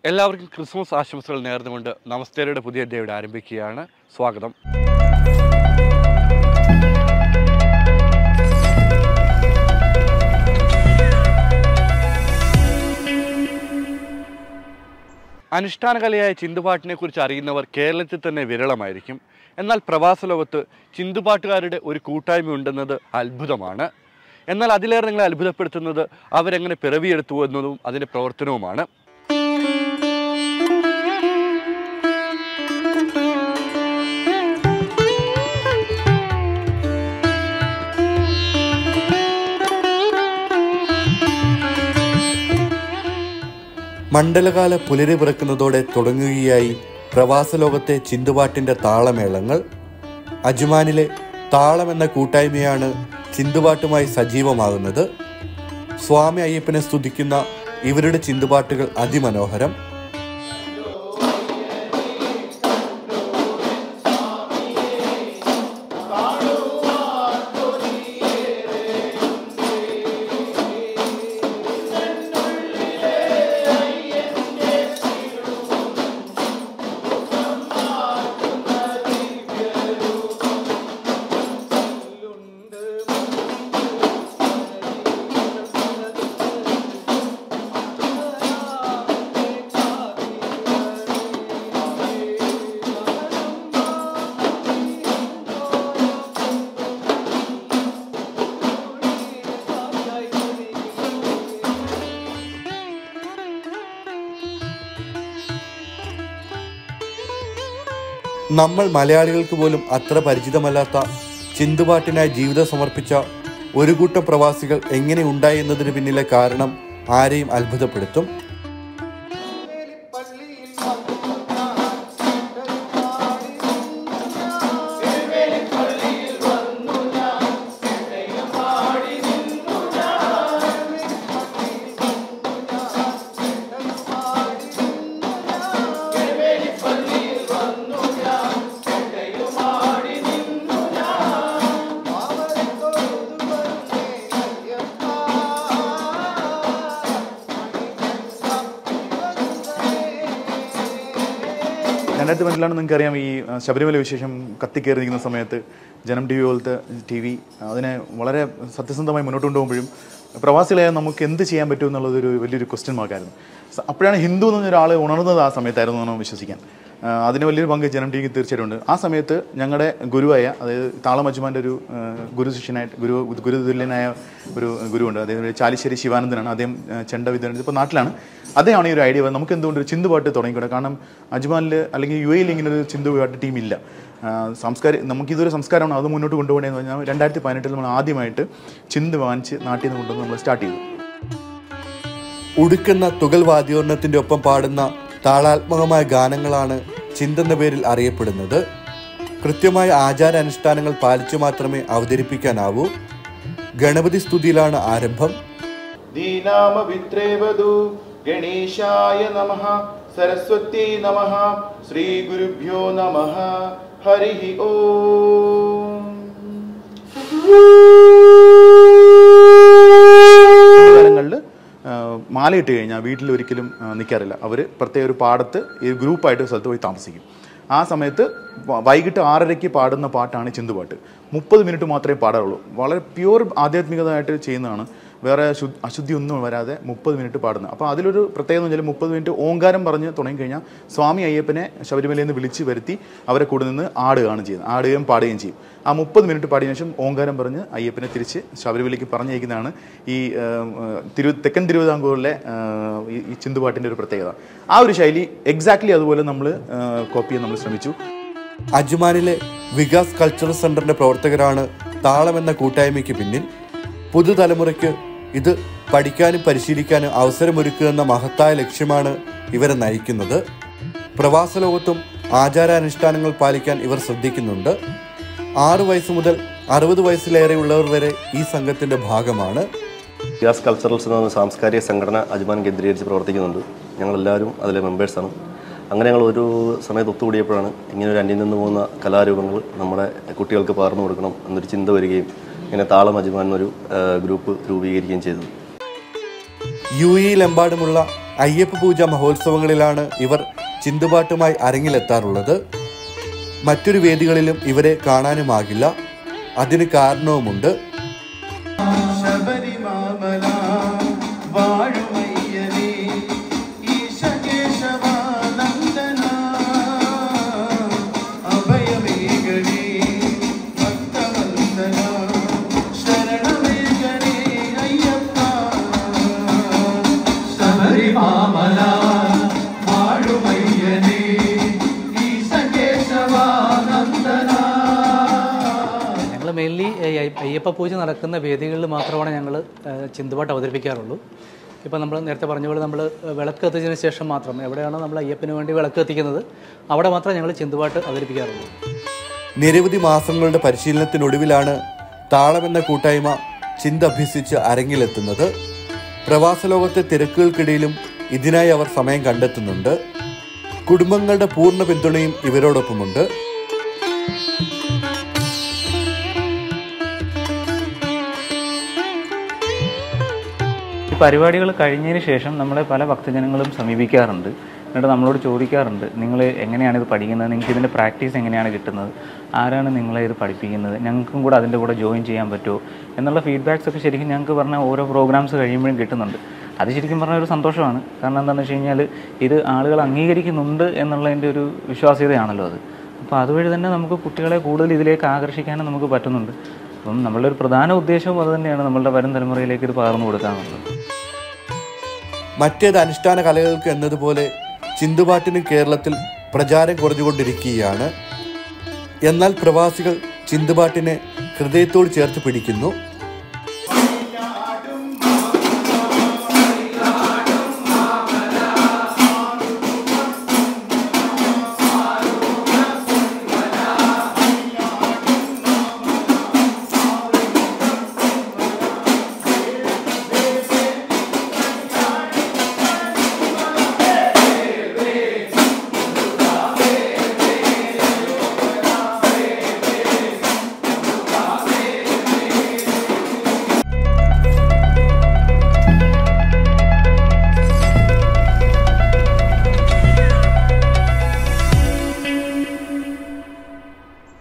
എല്ലാവർക്കും ക്രിസ്മസ് ആശംസകൾ നേർന്നുകൊണ്ട് നമസ്തേരയുടെ പുതിയ അധ്യായം ആരംഭിക്കുകയാണ്. സ്വാഗതം. അനുഷ്ഠാന കലയായ ചിന്തുപാട്ടിനെ കുറിച്ച് അറിയുന്നവർ കേരളത്തിൽ തന്നെ വിരളമായിരിക്കും. എന്നാൽ പ്രവാസ ലോകത്ത് ചിന്തുപാട്ടുകാരുടെ ഒരു കൂട്ടായ്മ ഉണ്ടെന്നത് അത്ഭുതമാണ്. എന്നാൽ അതിലേറെ നിങ്ങളെ അത്ഭുതപ്പെടുത്തുന്നത് അവരെങ്ങനെ പിറവിയെടുത്തു എന്നതും അതിൻ്റെ പ്രവർത്തനവുമാണ്. മണ്ഡലകാല പുലരി പിറക്കുന്നതോടെ തുടങ്ങുകയായി പ്രവാസ ലോകത്തെ ചിന്തുപാട്ടിൻ്റെ താളമേളങ്ങൾ. അജ്മാനിലെ താളം എന്ന കൂട്ടായ്മയാണ് ചിന്തുപാട്ടുമായി സജീവമാകുന്നത്. സ്വാമി അയ്യപ്പനെ സ്തുതിക്കുന്ന ഇവരുടെ ചിന്തുപാട്ടുകൾ അതിമനോഹരം. നമ്മൾ മലയാളികൾക്ക് പോലും അത്ര പരിചിതമല്ലാത്ത ചിന്തുപാട്ടിനായി ജീവിതം സമർപ്പിച്ച ഒരു കൂട്ടം പ്രവാസികൾ എങ്ങനെ ഉണ്ടായി എന്നതിന് പിന്നിലെ കാരണം ആരെയും അത്ഭുതപ്പെടുത്തും. രണ്ടായിരത്തി നിങ്ങൾക്കറിയാം, ഈ ശബരിമല വിശേഷം കത്തിക്കയറി നിൽക്കുന്ന സമയത്ത് ജനം TV പോലത്തെ TV അതിനെ വളരെ സത്യസന്ധമായി മുന്നോട്ട് കൊണ്ടുപോകുമ്പോഴും പ്രവാസികളായ നമുക്ക് എന്ത് ചെയ്യാൻ പറ്റും എന്നുള്ളതൊരു വലിയൊരു ക്വസ്റ്റ്യൻ മാർക്കായിരുന്നു. അപ്പോഴാണ് ഹിന്ദു എന്നൊരാൾ ഉണർന്നത്. ആ സമയത്തായിരുന്നു എന്ന് വിശ്വസിക്കാൻ. അതിന് വലിയൊരു പങ്ക് ജനം TV തീർച്ചയായിട്ടും ഉണ്ട്. ആ സമയത്ത് ഞങ്ങളുടെ ഗുരുവായ, അതായത് താളം അജ്മാൻ്റെ ഒരു ഗുരു ശിഷ്യനായിട്ട് ഗുരുതുല്യനായ ഒരു ഗുരുവുണ്ട്. അദ്ദേഹം ചാലിശ്ശേരി ശിവാനന്ദനാണ്. അദ്ദേഹം ചെണ്ട വിദ്വാൻ, ഇപ്പോൾ നാട്ടിലാണ്. അദ്ദേഹമാണ് ഈ ഒരു ഐഡിയ. നമുക്ക് എന്തുകൊണ്ട് ഒരു ചിന്തുപാട്ട് തുടങ്ങിക്കൂടെ? കാരണം അജ്മാനിൽ അല്ലെങ്കിൽ UAE ഇങ്ങനെ ഒരു ചിന്തുപാട്ട് ടീമില്ല. നമുക്കിതൊരു സംസ്കാരമാണ്, അത് മുന്നോട്ട് കൊണ്ടുപോകണമെന്ന് പറഞ്ഞാൽ 2018 നമ്മൾ ആദ്യമായിട്ട് ചിന്ത് വാങ്ങിച്ച് നാട്ടിൽ നിന്ന് കൊണ്ടുവന്ന് നമ്മൾ സ്റ്റാർട്ട് ചെയ്തു. ഉടുക്കുന്ന തുകൽ വാദ്യോർണത്തിൻ്റെ ഒപ്പം പാടുന്ന താളാത്മകമായ ഗാനങ്ങളാണ് ചിന്തെന്ന പേരിൽ അറിയപ്പെടുന്നത്. കൃത്യമായ ആചാരാനുഷ്ഠാനങ്ങൾ പാലിച്ചു മാത്രമേ അവതരിപ്പിക്കാനാവൂ. ഗണപതി സ്തുതിയിലാണ് ആരംഭം. ഗണേശായ നമഃ, സരസ്വതി നമഃ, ശ്രീ ഗുരുഭ്യോ നമഃ, ഹരി ഓം. കാലങ്ങളിൽ മാലയിട്ട് കഴിഞ്ഞാൽ വീട്ടിൽ ഒരിക്കലും നിൽക്കാറില്ല. അവർ പ്രത്യേക ഒരു പാടത്ത് ഈ ഗ്രൂപ്പായിട്ട് സ്ഥലത്ത് പോയി താമസിക്കും. ആ സമയത്ത് വൈകിട്ട് 6:30 പാടുന്ന പാട്ടാണ് ചിന്തുപാട്ട്. 30 മിനിറ്റ് മാത്രമേ പാടാറുള്ളൂ. വളരെ പ്യൂർ ആധ്യാത്മികതയായിട്ട് ചെയ്യുന്നതാണ്. വേറെ അശുദ്ധി ഒന്നും വരാതെ 30 മിനിറ്റ് പാടുന്നത്. അപ്പോൾ അതിലൊരു പ്രത്യേകത എന്ന് വെച്ചാൽ 30 മിനിറ്റ് ഓങ്കാരം പറഞ്ഞ് തുടങ്ങിക്കഴിഞ്ഞാൽ സ്വാമി അയ്യപ്പനെ ശബരിമലയിൽ നിന്ന് വിളിച്ച് വരുത്തി അവരെ കൂടെ നിന്ന് ആടുകയാണ് ചെയ്യുന്നത്. ആടുകയും പാടുകയും ചെയ്യും. ആ 30 മിനിറ്റ് പാടിയതിനു ശേഷം ഓങ്കാരം പറഞ്ഞ് അയ്യപ്പനെ തിരിച്ച് ശബരിമലയ്ക്ക് പറഞ്ഞയക്കുന്നതാണ് ഈ തെക്കൻ തിരുവിതാംകൂറിലെ ഈ ചിന്തുപാട്ടിൻ്റെ ഒരു പ്രത്യേകത. ആ ഒരു ശൈലി എക്സാക്ട്ലി അതുപോലെ നമ്മൾ കോപ്പി ചെയ്യാൻ നമ്മൾ ശ്രമിച്ചു. അജ്മാനിലെ വികാസ് കൾച്ചറൽ സെന്ററിന്റെ പ്രവർത്തകരാണ് താളം എന്ന കൂട്ടായ്മയ്ക്ക് പിന്നിൽ. പുതുതലമുറയ്ക്ക് ഇത് പഠിക്കാനും പരിശീലിക്കാനും അവസരമൊരുക്കുക എന്ന മഹത്തായ ലക്ഷ്യമാണ് ഇവരെ നയിക്കുന്നത്. പ്രവാസ ലോകത്തും ആചാരാനുഷ്ഠാനങ്ങൾ പാലിക്കാൻ ഇവർ ശ്രദ്ധിക്കുന്നുണ്ട്. 6 വയസ്സ് മുതൽ 60 വയസ്സിലേറെയുള്ളവർ വരെ ഈ സംഘത്തിന്റെ ഭാഗമാണ്. വികാസ് കൾച്ചറൽസ് എന്ന സാംസ്കാരിക സംഘടന അജ്മാൻ കേന്ദ്രീകരിച്ച് പ്രവർത്തിക്കുന്നുണ്ട്. ഞങ്ങളെല്ലാവരും അതിലെ മെമ്പേഴ്സാണ്. അങ്ങനെ ഞങ്ങൾ ഒരു സമയത്ത് ഒത്തുകൂടിയപ്പോഴാണ് ഇങ്ങനെ ഒരു അന്യം നിന്ന് പോകുന്ന കലാരൂപങ്ങൾ നമ്മുടെ കുട്ടികൾക്ക് പകർന്നു കൊടുക്കണം എന്നൊരു ചിന്ത വരികയും ഇങ്ങനെ താളം അജ്മാൻ എന്നൊരു ഗ്രൂപ്പ് രൂപീകരിക്കുകയും ചെയ്തത്. UAE-ലെമ്പാടുമുള്ള അയ്യപ്പ പൂജ മഹോത്സവങ്ങളിലാണ് ഇവർ ചിന്തുപാട്ടുമായി അരങ്ങിലെത്താറുള്ളത്. മറ്റൊരു വേദികളിലും ഇവരെ കാണാനുമാകില്ല. അതിന് കാരണവുമുണ്ട്. മെയിൻലി അയ്യപ്പ പൂജ നടക്കുന്ന വേദികളിൽ മാത്രമാണ് ഞങ്ങൾ ചിന്തുപാട്ട് അവതരിപ്പിക്കാറുള്ളൂ. ഇപ്പോൾ നമ്മൾ നേരത്തെ പറഞ്ഞ പോലെ നമ്മൾ വിളക്ക് കത്തിച്ചതിന് ശേഷം മാത്രം എവിടെയാണോ നമ്മൾ അയ്യപ്പന് വേണ്ടി വിളക്ക് കത്തിക്കുന്നത് അവിടെ മാത്രമേ ഞങ്ങൾ ചിന്തുപാട്ട് അവതരിപ്പിക്കാറുള്ളൂ. നിരവധി മാസങ്ങളുടെ പരിശീലനത്തിനൊടുവിലാണ് താളമെന്ന കൂട്ടായ്മ ചിന്ത അഭ്യസിച്ച് അരങ്ങിലെത്തുന്നത്. പ്രവാസ ലോകത്തെ തിരക്കുകൾക്കിടയിലും ഇതിനായി അവർ സമയം കണ്ടെത്തുന്നുണ്ട്. കുടുംബങ്ങളുടെ പൂർണ്ണ പിന്തുണയും ഇവരോടൊപ്പമുണ്ട്. പരിപാടികൾ കഴിഞ്ഞതിന് ശേഷം നമ്മളെ പല ഭക്തജനങ്ങളും സമീപിക്കാറുണ്ട്. എന്നിട്ട് നമ്മളോട് ചോദിക്കാറുണ്ട്, നിങ്ങൾ എങ്ങനെയാണ് ഇത് പഠിക്കുന്നത്, നിങ്ങൾക്ക് ഇതിൻ്റെ പ്രാക്ടീസ് എങ്ങനെയാണ് കിട്ടുന്നത്, ആരാണ് നിങ്ങളെ ഇത് പഠിപ്പിക്കുന്നത്, ഞങ്ങൾക്കും കൂടെ അതിൻ്റെ കൂടെ ജോയിൻ ചെയ്യാൻ പറ്റുമോ എന്നുള്ള ഫീഡ്ബാക്സ് ഒക്കെ ശരിക്കും ഞങ്ങൾക്ക് പറഞ്ഞാൽ ഓരോ പ്രോഗ്രാംസ് കഴിയുമ്പോഴും കിട്ടുന്നുണ്ട്. അത് ശരിക്കും പറഞ്ഞാൽ ഒരു സന്തോഷമാണ്. കാരണം എന്താണെന്ന് വെച്ച് കഴിഞ്ഞാൽ ഇത് ആളുകൾ അംഗീകരിക്കുന്നുണ്ട് എന്നുള്ളതിൻ്റെ ഒരു വിശ്വാസ്യതയാണല്ലോ അത്. അപ്പോൾ അതുവഴി തന്നെ നമുക്ക് കുട്ടികളെ കൂടുതൽ ഇതിലേക്ക് ആകർഷിക്കാനും നമുക്ക് പറ്റുന്നുണ്ട്. അപ്പം നമ്മളുടെ ഒരു പ്രധാന ഉദ്ദേശവും അത് തന്നെയാണ്, നമ്മളുടെ വരും തലമുറയിലേക്ക് ഇത് പകർന്നു കൊടുക്കാനുള്ളത്. മറ്റേത് അനുഷ്ഠാന കലകൾക്ക് എന്നതുപോലെ ചിന്തുപാട്ടിനും കേരളത്തിൽ പ്രചാരം കുറഞ്ഞുകൊണ്ടിരിക്കുകയാണ്. എന്നാൽ പ്രവാസികൾ ചിന്തുപാട്ടിനെ ഹൃദയത്തോട് ചേർത്ത് പിടിക്കുന്നു.